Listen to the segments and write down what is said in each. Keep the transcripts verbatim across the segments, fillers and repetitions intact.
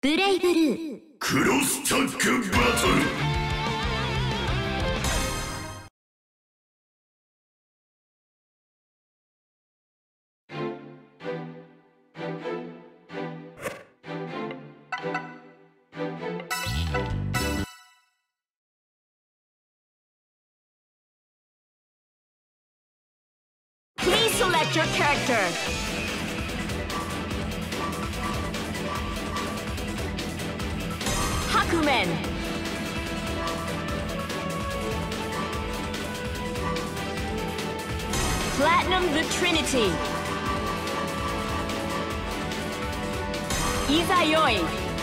ブレイブルークロスタッグバトル。 Please select your character. Hakumen. Platinum the Trinity. Izayoi.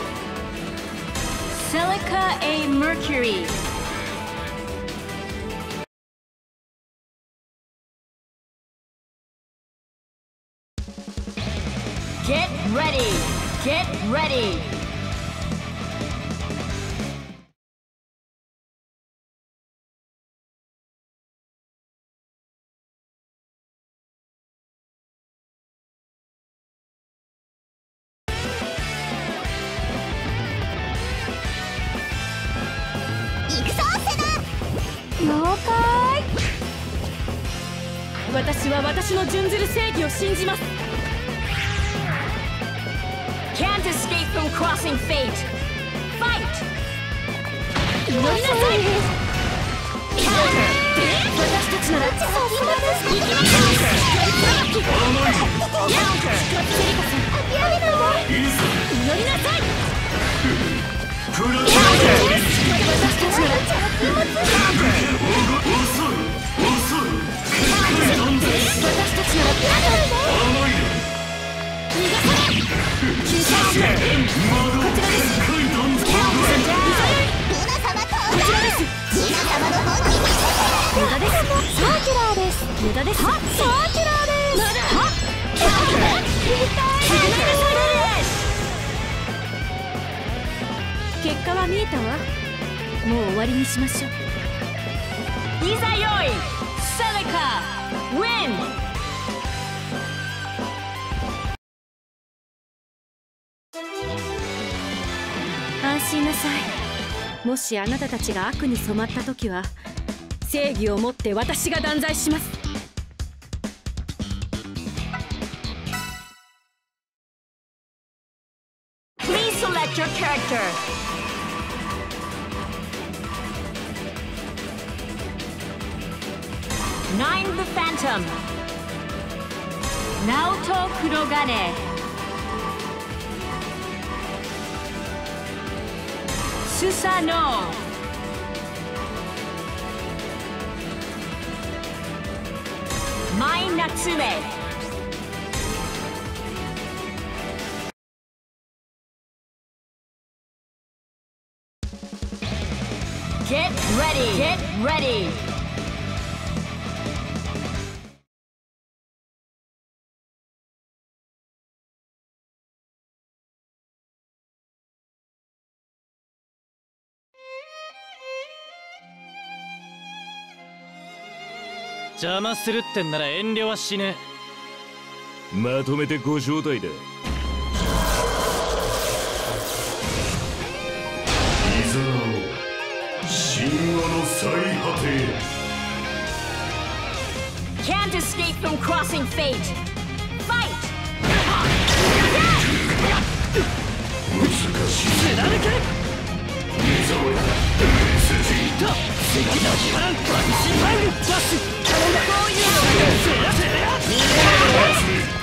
Silica A Mercury. Get ready! Get ready! Ikuzo, 了解。私は私の準ずる正義を信じます。Can't escape from crossing fate. Fight! 乗りなさい。Counter! 私たちなら行きましょう。Counter! セリカさん、諦めないで。乗りなさい。Counter! 私たちなら遅い遅い。私たちなら諦めないで。逃がさない。こちらです。こちらです。無駄です。サーキュラーです。無駄です。サーキュラーです。まだは結果は見えたわ。もう終わりにしましょう。いざよい。セリカ Win。安心なさい。もしあなたたちが悪に染まった時は正義をもって私が断罪します。Please select your character. Nine the Phantom. Naoto Kurogane. Susano. Mai Natsume. Get ready. Get ready. 「邪魔するってんなら遠慮はしねえ」 まとめてご招待だ。いざ神話の最果て。 Can't escape from crossing fate. Fight! 難しい。 貫け。 目障りメッセージと関のヒマランバシバンバスこういうのがせやせやみんなで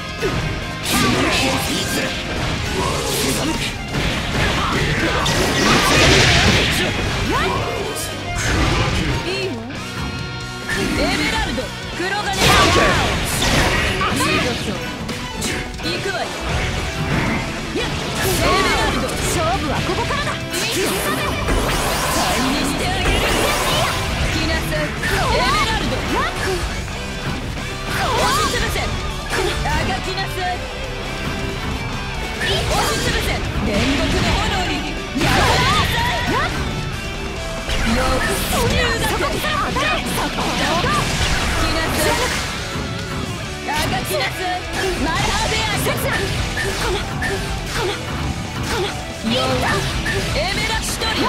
いいのエメラルド黒金いいぞ行くわよ。いやエメラルド勝負はここからだ。再現してあげる。来なさいエメラルド。押しつぶせあがきなさい。押しつぶせ煉獄の炎にやられなさい。よく自由だぜ。そこから当たれ。そこから来なさいあがきなさい。マイハーベアシャツ。このこのこのエメラシトリ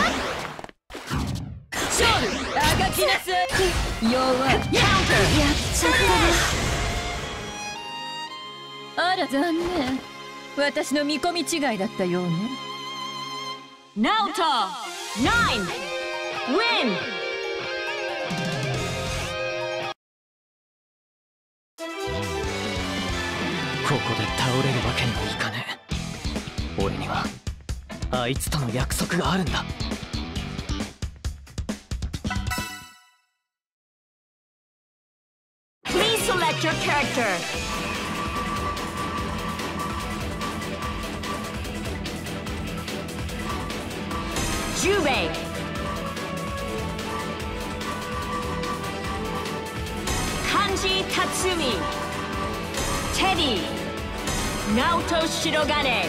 勝負あがきなさい。弱い。やっちゃった。あら残念。私の見込み違いだったようね。 ナオトナイン Win。 ここで倒れるわけにはいかねえ。俺にはあいつとの約束があるんだ。 Please select your character. Jubei. Kanji Tatsumi. Teddy. Naoto Shirogane.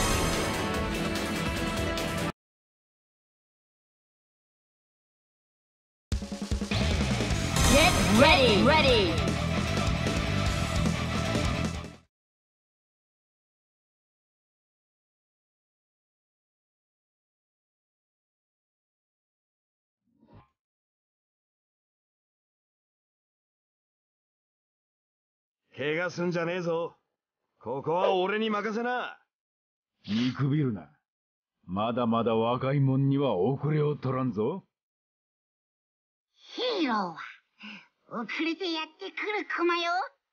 Get ready, ready. 怪我すんじゃねえぞ。ここは俺に任せな。 見くびるな。まだまだ若いもんには遅れを取らんぞ。 ヒーローは遅れてやってくるクマよ。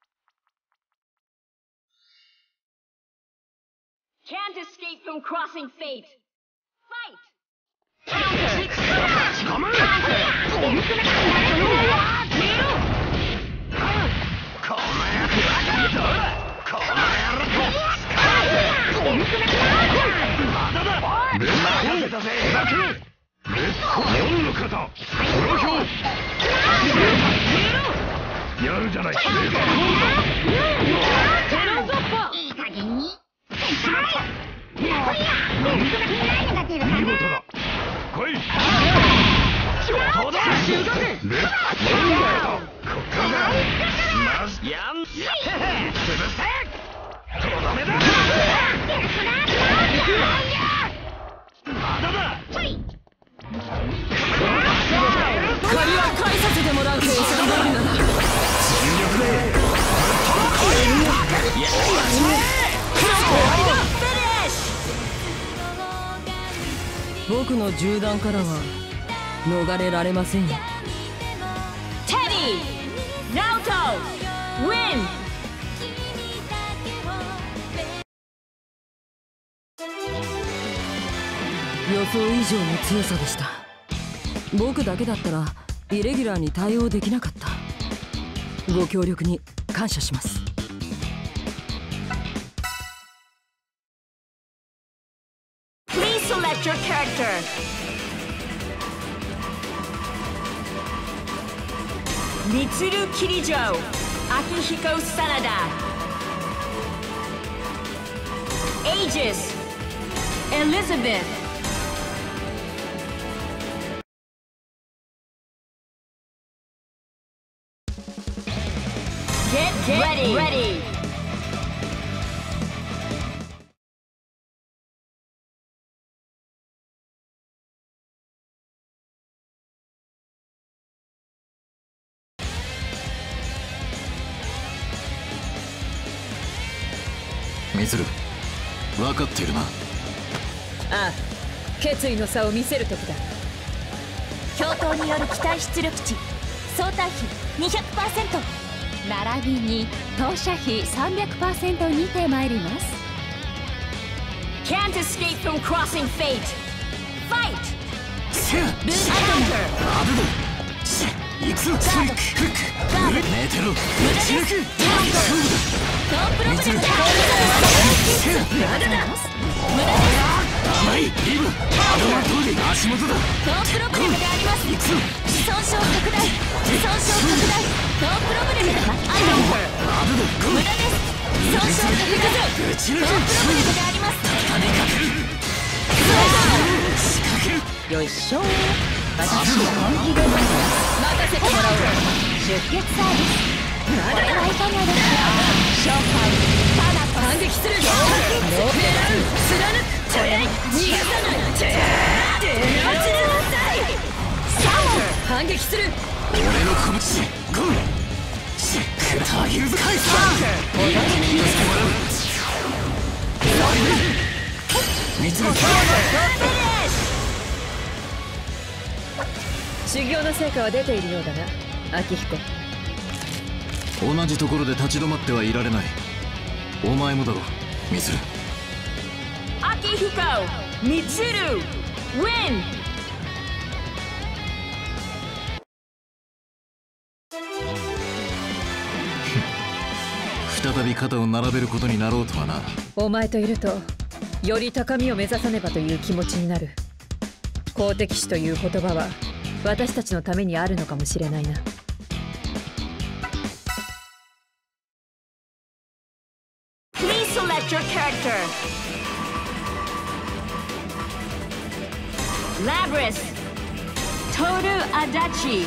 Can't escape from crossing fate. Fight. 捕まえやるじゃない。 いい加減に。 見事だ。来い。そうだ。やん。潰せ。とどめだ。まだだ。 借りは返させてもらう計算があるなら。僕の銃弾からは逃れられませんよ。 Teddy. Naoto. Win. 予想以上の強さでした。僕だけだったらイレギュラーに対応できなかった。ご協力に感謝します。 Please select your character. Mitsuru Kirijo. Akihiko Sanada. Aegis. Elizabeth. Get, Get ready. ready. みつる、分かっているな。 ああ、決意の差を見せる時だ。 共闘による機体出力値相対比 にひゃくパーセント 並びに投射比 さんびゃくパーセント にてまいります。 Can't escape from crossing fate. Fight. せや、 ルーカウンター。 アブド行くぞ。スイックフック寝てろ。打ち抜く。勝負だ。 トップロブでございます。 せや、 無駄だ。無駄です。 甘いリブアドバン通り足元だ。 トップロブレムであります。 行くぞ。 損傷拡大損傷拡大トップロブレムでアドアブドゴー。 無駄です。損傷拡大打ち抜く。 トップロブレムであります。 畳みかける。仕掛ける。 よいしょ。 私の本気で参ります。 任せてもらおう。 出血サービスこれはいかがですか。勝敗ただ反撃する。狙う貫くこれ逃がさ反撃する。 俺の拳ゴンしっかりタギルズ返すな。みつる修行の成果は出ているようだな、秋彦。 同じところで立ち止まってはいられない。お前もだろ、みつる。 秋彦、みつる、win。 再び肩を並べることになろうとはな。 お前といるとより高みを目指さねばという気持ちになる。好敵手という言葉は私たちのためにあるのかもしれないな。 Please select your character. Labris, Toru Adachi.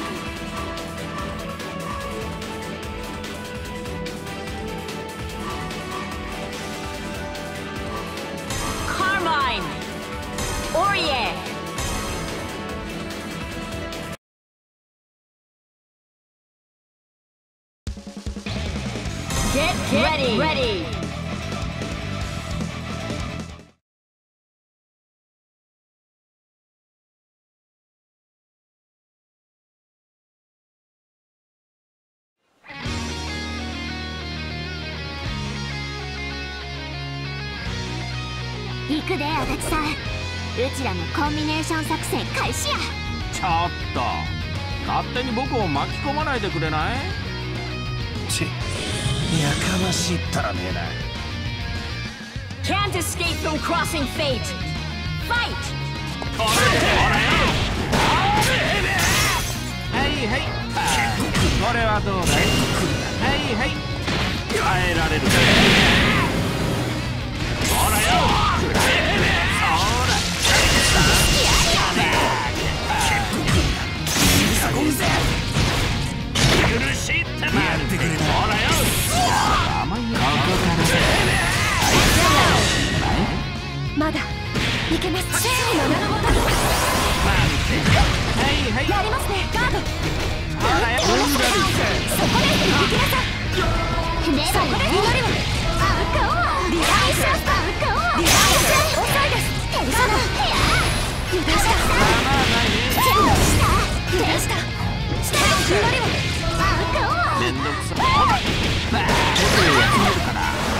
Carmine, Orie. Get, Get ready. ready. 行くで足立さん、うちらのコンビネーション作戦開始や。 ちょっと勝手に僕を巻き込まないでくれない？ ち、やかましいったらねえな。 Can't escape from crossing fate. Fight! はいはい、これはどうだい？はいはい、耐えられるか？ほらよ、ほら許しってなってくれ。ほらよ、甘いよ。 まだいけます。正義の名のもとにはいはい、 やりますね。ガード。 ほらよ、 そこで行きなさい。そこで祈りをアウカオアリライシャスアウカオアリライシャス遅いです。テンション油断したチェンジした油断した下祈りをアウカオアめんどくさい。ほら僕を休めるから。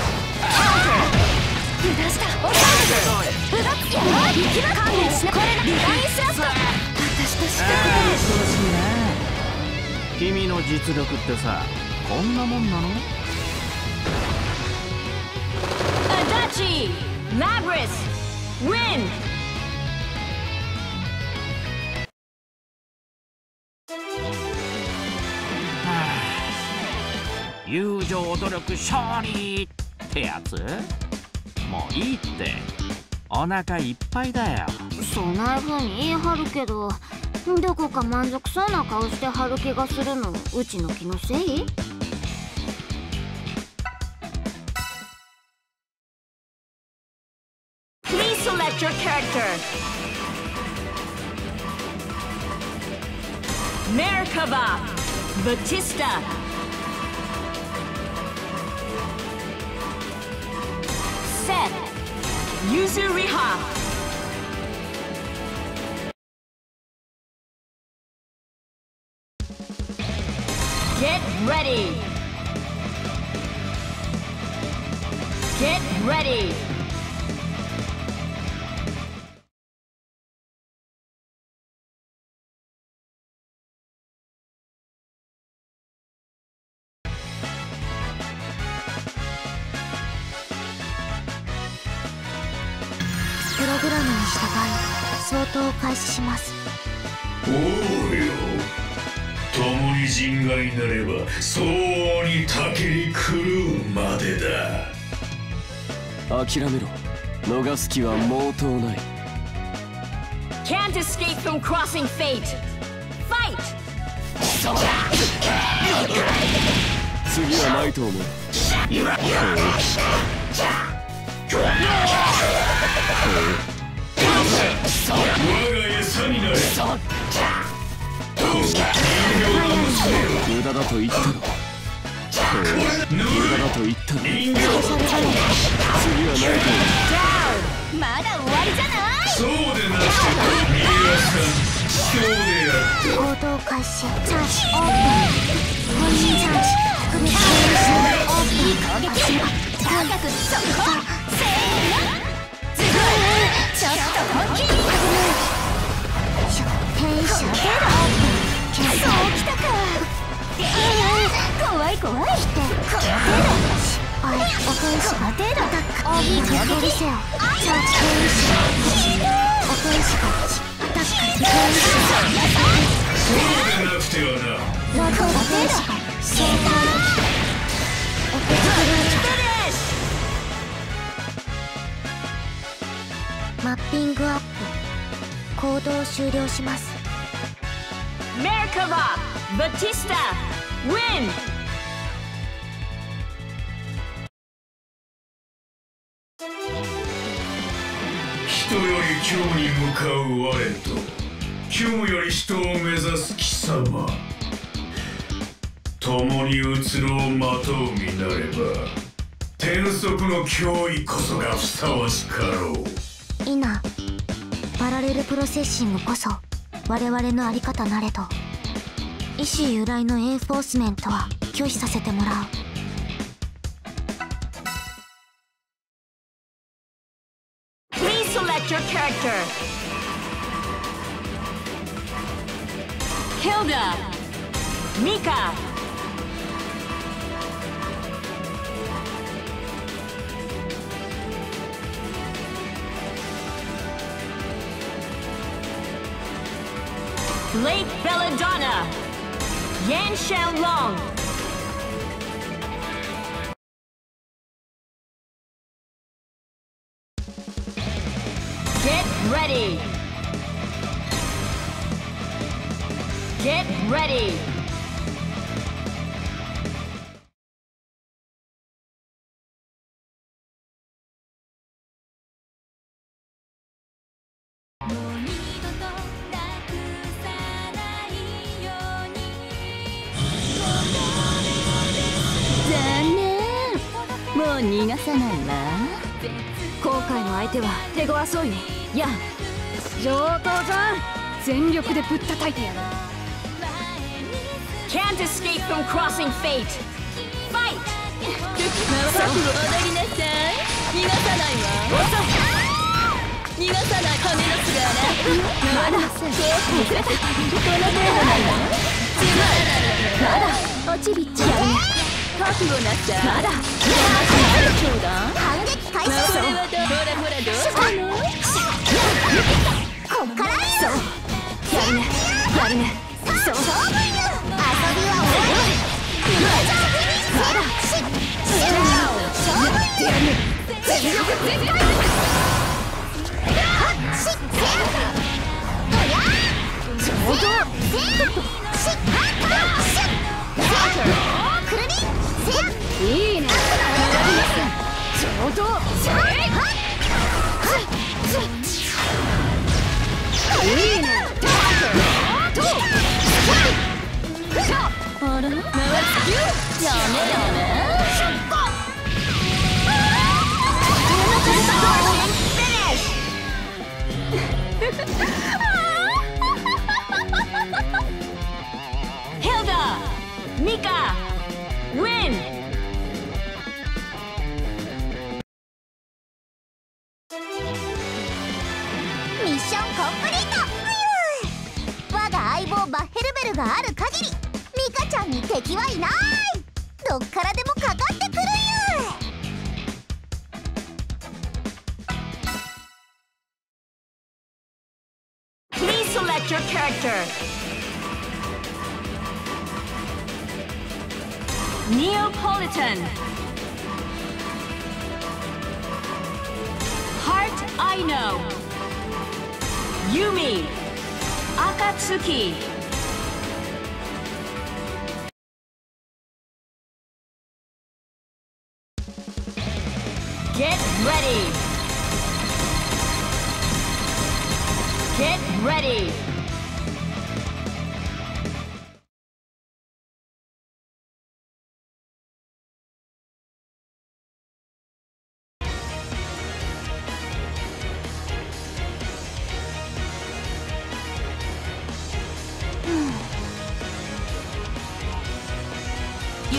油断した遅いです。うだっやばい。行きな勘弁しな。これがリライシャス私として調子いいな。君の実力ってさ、こんなもんなの Adachi, Labris, win! 友情努力勝利ってやつ？もういいって、お腹いっぱいだよ。 そんな風に言い張るけど、どこか満足そうな顔してはる気がするの。うちの気のせい？ Please select your character. Merkava, Batista. Seth, Yuzuriha. Get ready. Get ready. プログラムに従い相当開始します。 おうよ、共に人外なれば相応に竹に狂うまでだ。 諦めろ、逃す気は毛頭ない。 Can't escape from crossing fate. Fight! 次はないと思う。 我が餌になれ。 無駄だと言ったろ。無駄だと言ったろ。次はないと。 まだ終わりじゃない。 そうでなくて家康さんそうでやった行動開始。チャージオープン。本人チャージ特別練習オープン。攻撃高く速報せーのズブーちょっと本気に変車テロオープン。そうきたか。怖い怖いってこのテロ失敗お返しがテロオープン攻撃せよ。チャージ変車お返しがタックル変車そうでなくてはな。 ロッドがテロ正解お手伝いマッピングアップ行動終了します。 メルカババティスタウィン。 人より虚無に向かう我と虚無より人を目指す貴様、共に移ろうまとう身なれば天則の脅威こそがふさわしかろう。 イナパラレルプロセッシングこそ我々のあり方なれど、意思由来のエンフォースメントは拒否させてもらう。 Please select your character. Hilda, Mika, Lake Belladonna, Yan Shanlong. Get ready. Get ready. Mo 逃がさないな。今回の相手は手強そうに。いや上等じゃん。全力でぶったたいてやる。 Can't escape from crossing fate. Fight. 踊りなさい。逃がさないわ。逃がさない羽のすがな。まだそうこの程度なの。まだ落ちびっちゃう。覚悟なっちゃう。まだちょうだ反撃開始。 それはどう。ほらほらどうしたの。 こっからよ。 そうやるねやるね。そう遊びは終わり。まだし勝負よ。全力全開。はっしせやとやちょうどせやしはっしせやくるりせやいいね。ちょうどせやはいいいね。あら、回すきゅう。ダメダメ。 Hilda, Mika, win. ミッションコンプリート。我が相棒バッヘルベルがある限りミカちゃんに敵はいない。どっからでもかかってくるゆ。 Please select your character. Neapolitan, Heart Aino, Yumi, Akatsuki. Get ready. Get ready.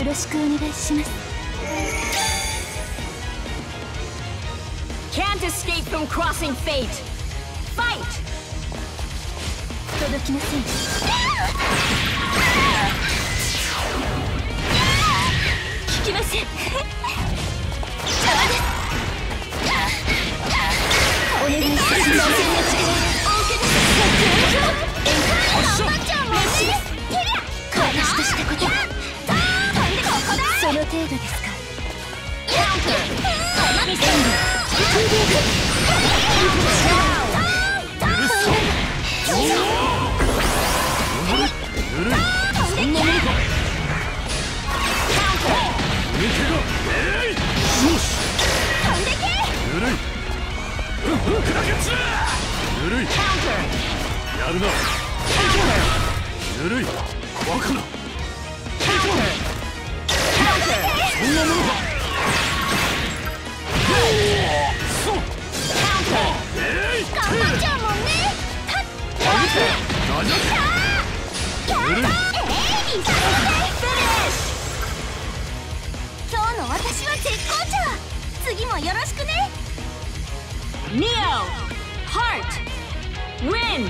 ろしくお願いします。 Can't escape from crossing fate. Fight! 届きません。聞きません。お願いします。私としたこと、その程度ですか。 やるな。ぬるい。バカな。そんなものか。そう。えい。頑張っちゃうもんね。ぬるい。 今日の私は絶好調。次もよろしくね。 Neo! Heart! Win!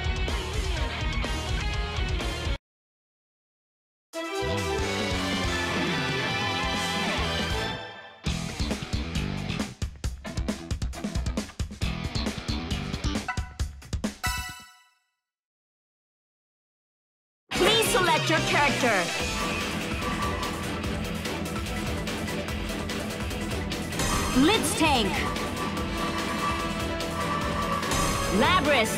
Please select your character. Blitztank. Labris,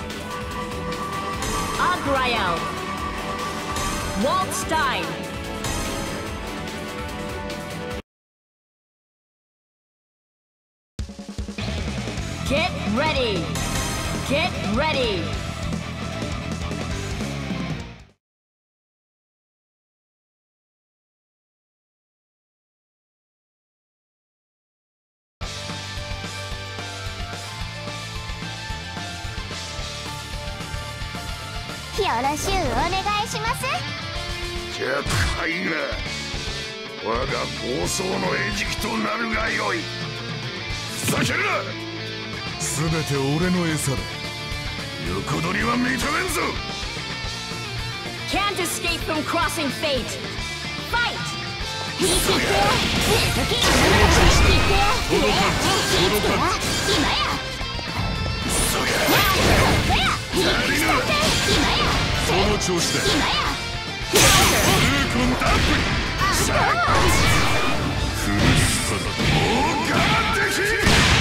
Agriel, Waldstein, get ready, get ready. よろしゅうお願いします。 じゃあいが我が暴走の餌食となるがよい。ふざけるな。すべて俺の餌だ。横取りは認めんぞ。 Can't escape from crossing fate. Fight! いいって時いって届かん届かん今やそやその調子だ。ブルーコンタップさあフルスパだ。もう我慢できん。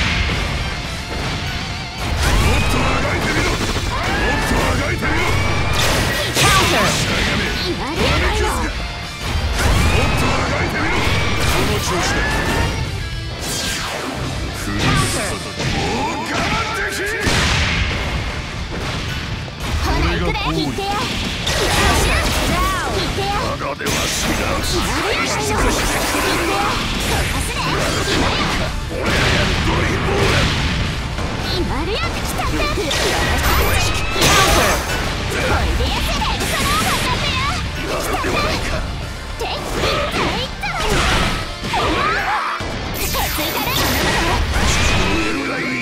もっとあがいてみろ。もっとあがいてみろ。しゃがめおめきすが。もっとあがいてみろ。その調子だ。フルスパだ。もう我慢できん。俺がこう言って。まだでは死なん。しつこしてくれるわ。俺がやるドリボーラ。 今るやく来たんだ。これでやせでその方だってよ。 なんではないか。 てって言ったらついたれ。 言えるがいい。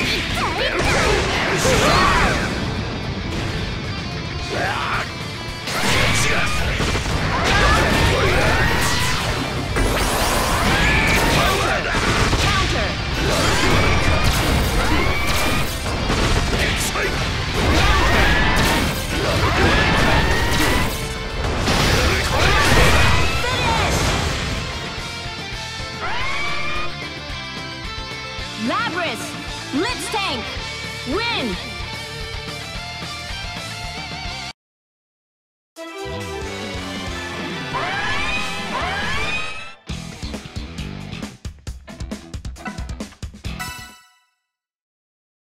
Labris, Blitztank, win!